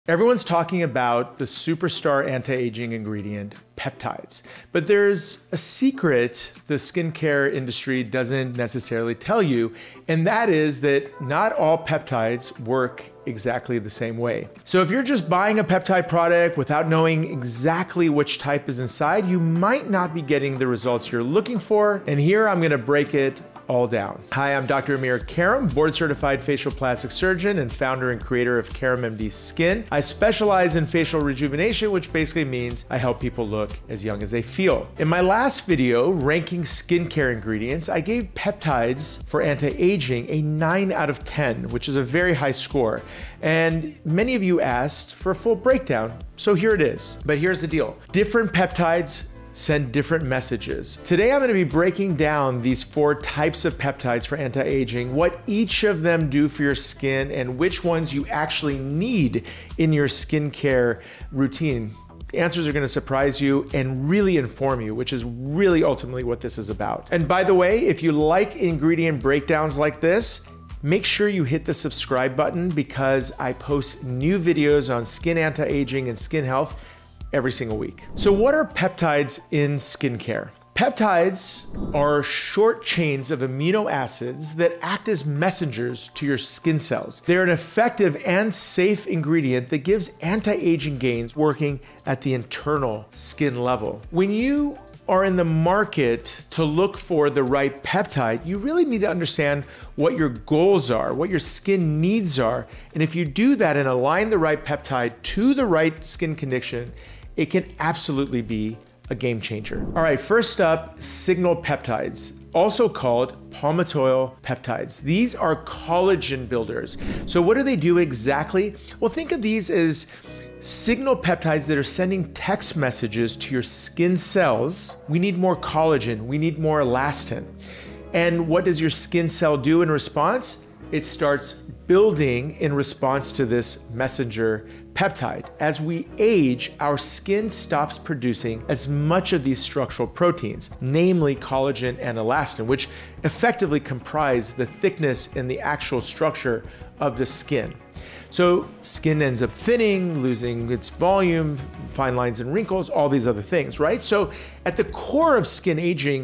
Everyone's talking about the superstar anti-aging ingredient, peptides. But there's a secret the skincare industry doesn't necessarily tell you, and that is that not all peptides work exactly the same way. So if you're just buying a peptide product without knowing exactly which type is inside, you might not be getting the results you're looking for. And here I'm gonna break it all down. Hi, I'm Dr. Amir Karam, board certified facial plastic surgeon and founder and creator of Karam MD Skin. I specialize in facial rejuvenation, which basically means I help people look as young as they feel. In my last video, ranking skincare ingredients, I gave peptides for anti-aging a 9 out of 10, which is a very high score. And many of you asked for a full breakdown, so here it is. But here's the deal. Different peptides send different messages. Today I'm going to be breaking down these 4 types of peptides for anti-aging, what each of them do for your skin, and which ones you actually need in your skincare routine. The answers are going to surprise you and really inform you, which is really ultimately what this is about. And by the way, if you like ingredient breakdowns like this, make sure you hit the subscribe button because I post new videos on skin anti-aging and skin health every single week. So what are peptides in skincare? Peptides are short chains of amino acids that act as messengers to your skin cells. They're an effective and safe ingredient that gives anti-aging gains working at the internal skin level. When you are in the market to look for the right peptide, you really need to understand what your goals are, what your skin needs are. And if you do that and align the right peptide to the right skin condition, it can absolutely be a game changer. All right, first up, signal peptides, also called palmitoyl peptides. These are collagen builders. So what do they do exactly? Well, think of these as signal peptides that are sending text messages to your skin cells. We need more collagen, we need more elastin. And what does your skin cell do in response? It starts building in response to this messenger peptide. As we age, our skin stops producing as much of these structural proteins, namely collagen and elastin, which effectively comprise the thickness and the actual structure of the skin. So skin ends up thinning, losing its volume, fine lines and wrinkles, all these other things, right? So at the core of skin aging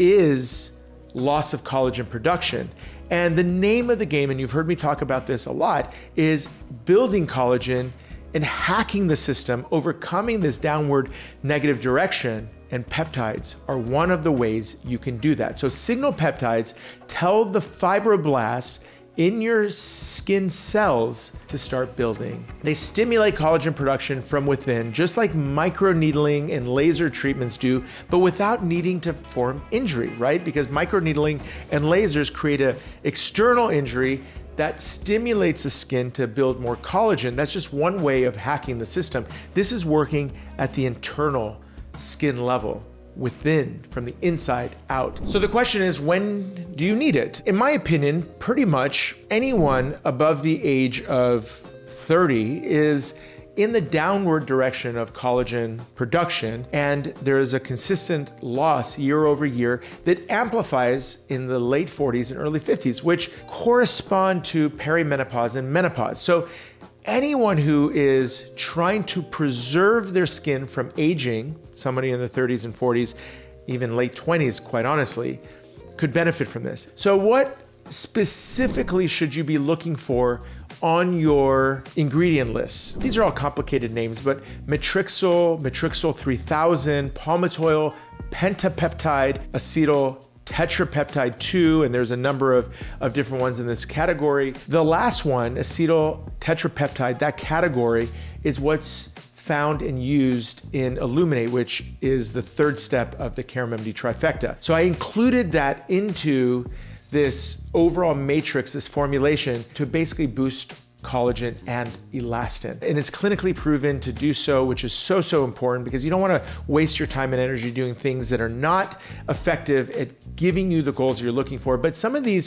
is loss of collagen production. And the name of the game, and you've heard me talk about this a lot, is building collagen and hacking the system, overcoming this downward negative direction, and peptides are one of the ways you can do that. So signal peptides tell the fibroblasts in your skin cells to start building. They stimulate collagen production from within, just like microneedling and laser treatments do, but without needing to form injury, right? Because microneedling and lasers create an external injury that stimulates the skin to build more collagen. That's just one way of hacking the system. This is working at the internal skin level, within, from the inside out. So the question is, when do you need it? In my opinion, pretty much anyone above the age of 30 is in the downward direction of collagen production, and there is a consistent loss year over year that amplifies in the late 40s and early 50s, which correspond to perimenopause and menopause. So anyone who is trying to preserve their skin from aging, somebody in the 30s and 40s, even late 20s, quite honestly, could benefit from this. So what specifically should you be looking for on your ingredient list? These are all complicated names, but matrixyl 3000, palmitoyl pentapeptide, acetyl tetrapeptide 2, and there's a number of different ones in this category. The last one, acetyl tetrapeptide, that category is what's found and used in Illuminate, which is the 3rd step of the Karam MD trifecta. So I included that into this overall matrix, this formulation, to basically boost collagen and elastin. And it's clinically proven to do so, which is so important because you don't want to waste your time and energy doing things that are not effective at giving you the goals you're looking for. But some of these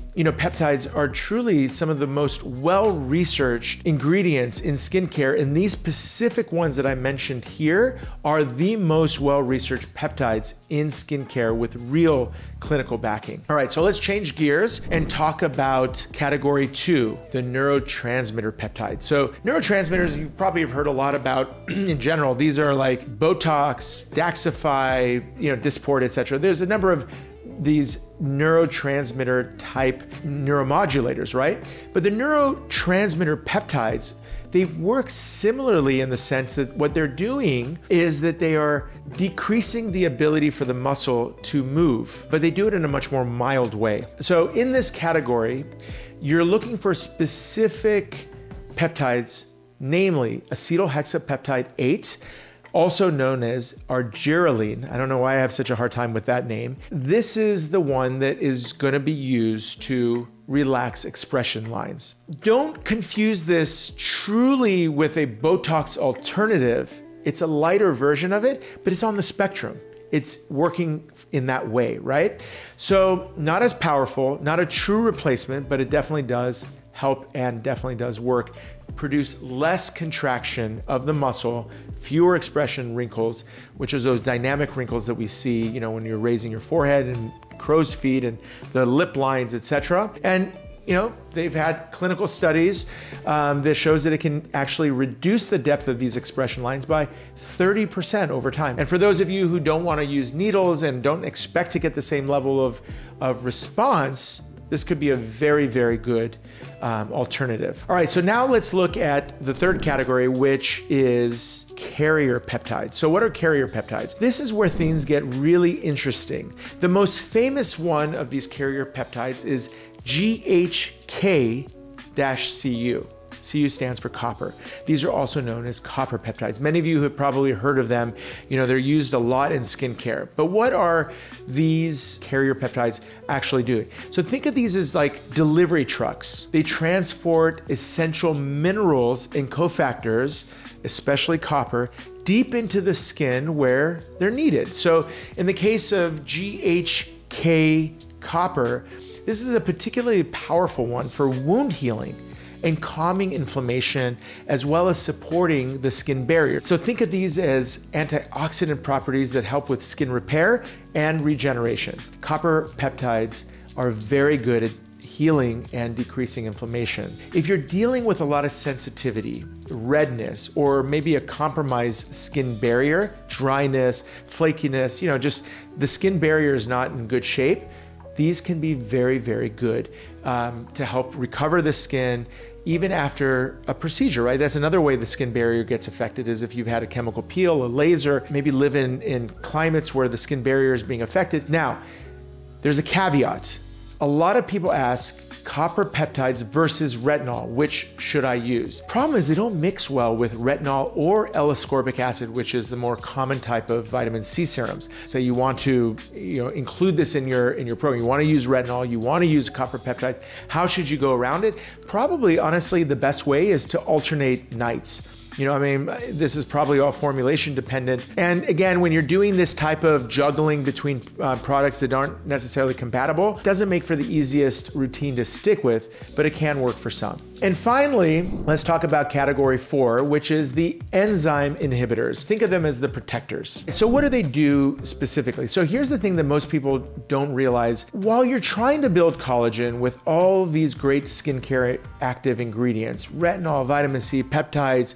peptides are truly some of the most well-researched ingredients in skincare, and these specific ones that I mentioned here are the most well-researched peptides in skincare with real clinical backing. All right, so let's change gears and talk about category 2, the neurotransmitter peptides. So neurotransmitters, you probably have heard a lot about in general. These are like Botox, Daxxify, Dysport, etc. There's a number of these neurotransmitter type neuromodulators, right? But the neurotransmitter peptides, they work similarly in the sense that what they're doing is that they are decreasing the ability for the muscle to move, but they do it in a much more mild way. So in this category, you're looking for specific peptides, namely acetohexapeptide 8, also known as argireline. I don't know why I have such a hard time with that name. This is the one that is going to be used to relax expression lines. Don't confuse this truly with a Botox alternative. It's a lighter version of it, but it's on the spectrum. It's working in that way, right? So not as powerful, not a true replacement, but it definitely does help and definitely does work. Produce less contraction of the muscle, fewer expression wrinkles, which is those dynamic wrinkles that we see, when you're raising your forehead and crow's feet and the lip lines, etc. And they've had clinical studies that shows that it can actually reduce the depth of these expression lines by 30% over time. And for those of you who don't want to use needles and don't expect to get the same level of response, this could be a very, very good alternative. All right, so now let's look at the third category, which is carrier peptides. So what are carrier peptides? This is where things get really interesting. The most famous one of these carrier peptides is GHK-Cu. Cu stands for copper. These are also known as copper peptides. Many of you have probably heard of them. They're used a lot in skincare. But what are these carrier peptides actually doing? So think of these as like delivery trucks. They transport essential minerals and cofactors, especially copper, deep into the skin where they're needed. So in the case of GHK copper, this is a particularly powerful one for wound healing and calming inflammation, as well as supporting the skin barrier. So think of these as antioxidant properties that help with skin repair and regeneration. Copper peptides are very good at healing and decreasing inflammation. If you're dealing with a lot of sensitivity, redness, or maybe a compromised skin barrier, dryness, flakiness, just the skin barrier is not in good shape, these can be very, very good to help recover the skin even after a procedure, right? That's another way the skin barrier gets affected, is if you've had a chemical peel, a laser, maybe live in climates where the skin barrier is being affected. Now, there's a caveat. A lot of people ask, copper peptides versus retinol, which should I use? Problem is they don't mix well with retinol or L-ascorbic acid, which is the more common type of vitamin C serums. So you want to include this in your program. You want to use retinol, you want to use copper peptides. How should you go around it? Probably, honestly, the best way is to alternate nights. This is probably all formulation dependent. And again, when you're doing this type of juggling between products that aren't necessarily compatible, it doesn't make for the easiest routine to stick with, but it can work for some. And finally, let's talk about category 4, which is the enzyme inhibitors. Think of them as the protectors. So what do they do specifically? So here's the thing that most people don't realize. While you're trying to build collagen with all these great skincare active ingredients, retinol, vitamin C, peptides,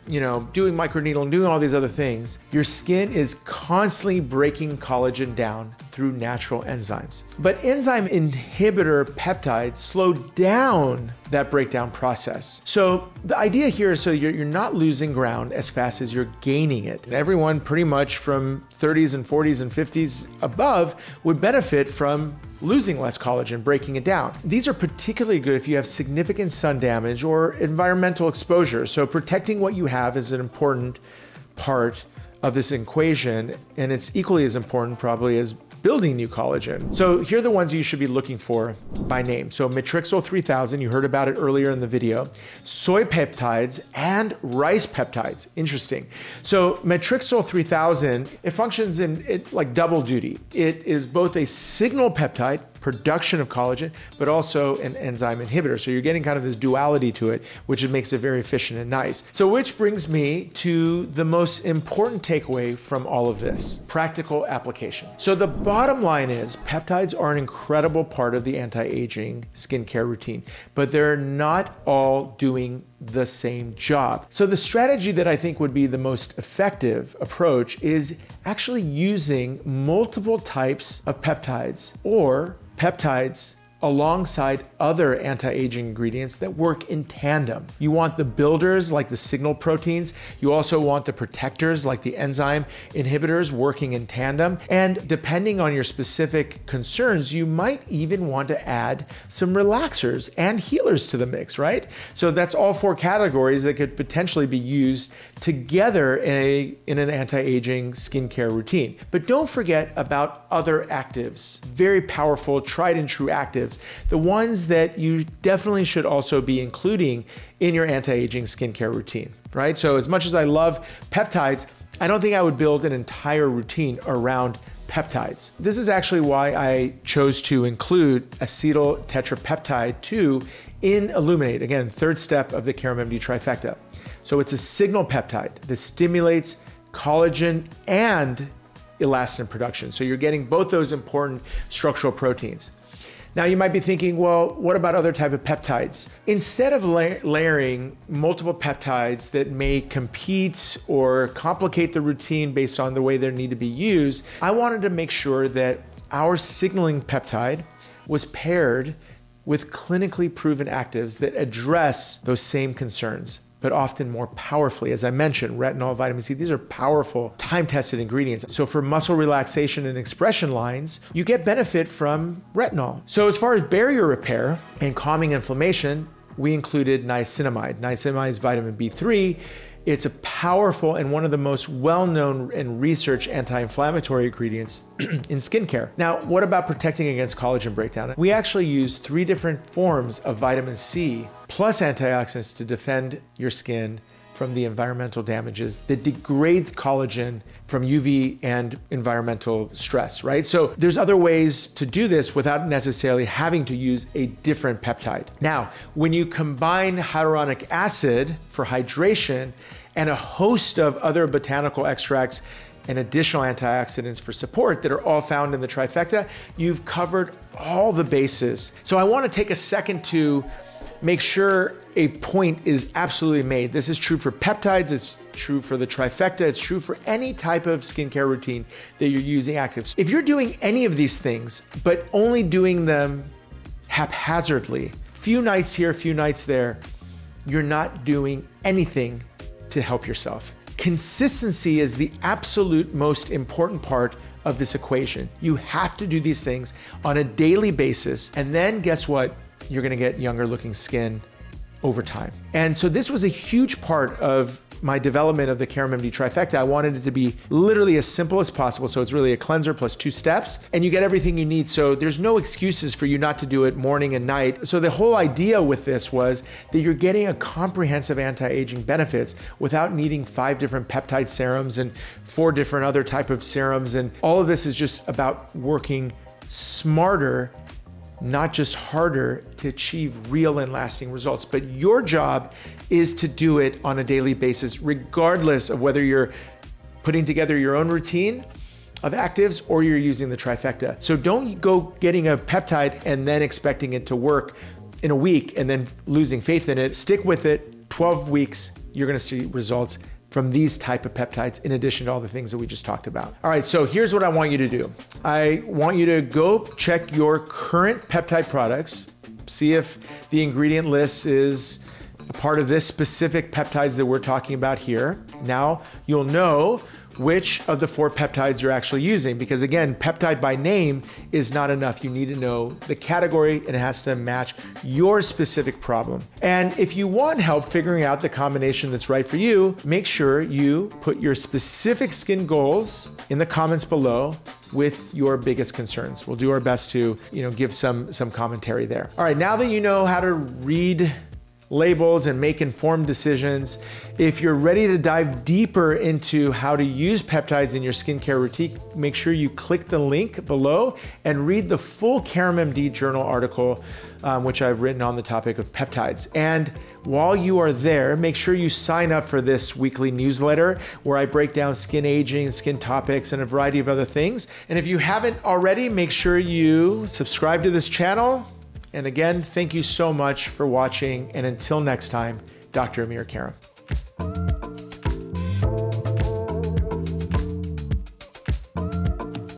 doing microneedling, doing all these other things, your skin is constantly breaking collagen down through natural enzymes. But enzyme inhibitor peptides slow down that breakdown process. So the idea here is so you're not losing ground as fast as you're gaining it. And everyone pretty much from 30s and 40s and 50s above would benefit from losing less collagen, breaking it down. These are particularly good if you have significant sun damage or environmental exposure. So protecting what you have is an important part of this equation, and it's equally as important probably as building new collagen. So here are the ones you should be looking for by name. So Matrixyl 3000, you heard about it earlier in the video, soy peptides, and rice peptides. Interesting. So Matrixyl 3000, it functions in like double duty. It is both a signal peptide, production of collagen, but also an enzyme inhibitor. So you're getting kind of this duality to it, which makes it very efficient and nice. So which brings me to the most important takeaway from all of this, practical application. So the bottom line is peptides are an incredible part of the anti-aging skincare routine, but they're not all doing the same job. So the strategy that I think would be the most effective approach is actually using multiple types of peptides or peptides alongside other anti-aging ingredients that work in tandem. You want the builders like the signal proteins. You also want the protectors like the enzyme inhibitors working in tandem. And depending on your specific concerns, you might even want to add some relaxers and healers to the mix, right? So that's all four categories that could potentially be used together in an anti-aging skincare routine. But don't forget about other actives, very powerful, tried and true actives, the ones that you definitely should also be including in your anti-aging skincare routine, right? So as much as I love peptides, I don't think I would build an entire routine around peptides. This is actually why I chose to include acetyl tetrapeptide 2 in Illuminate. Again, third step of the Karam MD trifecta. So it's a signal peptide that stimulates collagen and elastin production. So you're getting both those important structural proteins. Now you might be thinking, well, what about other type of peptides? Instead of layering multiple peptides that may compete or complicate the routine based on the way they need to be used, I wanted to make sure that our signaling peptide was paired with clinically proven actives that address those same concerns, but often more powerfully. As I mentioned, retinol, vitamin C, these are powerful, time-tested ingredients. So for muscle relaxation and expression lines, you get benefit from retinol. So as far as barrier repair and calming inflammation, we included niacinamide. Niacinamide is vitamin B3. It's a powerful and one of the most well-known and researched anti-inflammatory ingredients in skincare. Now, what about protecting against collagen breakdown? We actually use 3 different forms of vitamin C plus antioxidants to defend your skin from the environmental damages that degrade collagen from UV and environmental stress, right? So there's other ways to do this without necessarily having to use a different peptide. Now, when you combine hyaluronic acid for hydration and a host of other botanical extracts and additional antioxidants for support that are all found in the trifecta, you've covered all the bases. So I want to take a second to make sure a point is absolutely made. This is true for peptides, it's true for the trifecta, it's true for any type of skincare routine that you're using actives. If you're doing any of these things, but only doing them haphazardly, few nights here, few nights there, you're not doing anything to help yourself. Consistency is the absolute most important part of this equation. You have to do these things on a daily basis, and then guess what? You're gonna get younger looking skin over time. And so this was a huge part of my development of the Karam MD trifecta. I wanted it to be literally as simple as possible. So it's really a cleanser plus 2 steps, and you get everything you need. So there's no excuses for you not to do it morning and night. So the whole idea with this was that you're getting a comprehensive anti-aging benefits without needing 5 different peptide serums and 4 different other type of serums. And all of this is just about working smarter, not just harder, to achieve real and lasting results. But your job is to do it on a daily basis, regardless of whether you're putting together your own routine of actives or you're using the trifecta. So don't go getting a peptide and then expecting it to work in a week and then losing faith in it. Stick with it. 12 weeks, you're gonna see results from these type of peptides in addition to all the things that we just talked about. All right, so here's what I want you to do. I want you to go check your current peptide products, see if the ingredient list is a part of this specific peptides that we're talking about here. Now you'll know which of the 4 peptides you're actually using, because again, peptide by name is not enough. You need to know the category and it has to match your specific problem. And if you want help figuring out the combination that's right for you, make sure you put your specific skin goals in the comments below with your biggest concerns. We'll do our best to, give some commentary there. All right, now that you know how to read labels and make informed decisions. If you're ready to dive deeper into how to use peptides in your skincare routine, make sure you click the link below and read the full Karam MD journal article, which I've written on the topic of peptides. And while you are there, make sure you sign up for this weekly newsletter where I break down skin aging, skin topics, and a variety of other things. And if you haven't already, make sure you subscribe to this channel. And again, thank you so much for watching. And until next time, Dr. Amir Karam.